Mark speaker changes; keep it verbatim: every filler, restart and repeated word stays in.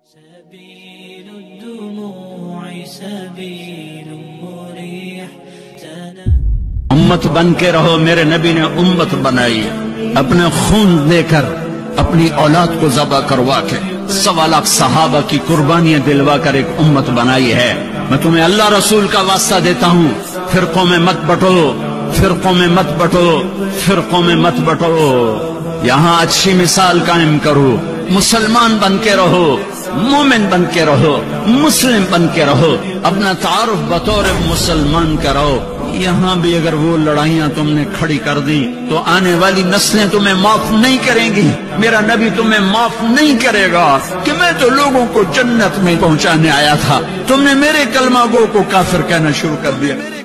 Speaker 1: سبيل الدموع سبيل مريح
Speaker 2: उम्मत बन के रहो। मेरे नबी ने उम्मत बनाई अपने खून देकर, अपनी औलाद को ज़बा करवा के, सवा लाख सहाबा की कुर्बानियां दिलवा कर एक उम्मत बनाई है। मैं तुम्हें अल्लाह रसूल का वास्ता देता हूँ, फिरकों में मत बटो, फिरकों में मत बटो, फिरकों में मत बटो। यहाँ अच्छी मिसाल कायम करो, मुसलमान बन के रहो, मोमिन बन के रहो, मुस्लिम बन के रहो, अपना तारुफ बतौर मुसलमान करो। यहाँ भी अगर वो लड़ाइयाँ तुमने खड़ी कर दी तो आने वाली नस्लें तुम्हें माफ नहीं करेंगी। मेरा नबी तुम्हें माफ नहीं करेगा कि मैं तो लोगों को जन्नत में पहुंचाने आया था, तुमने मेरे कलमा गो को काफिर कहना शुरू कर दिया।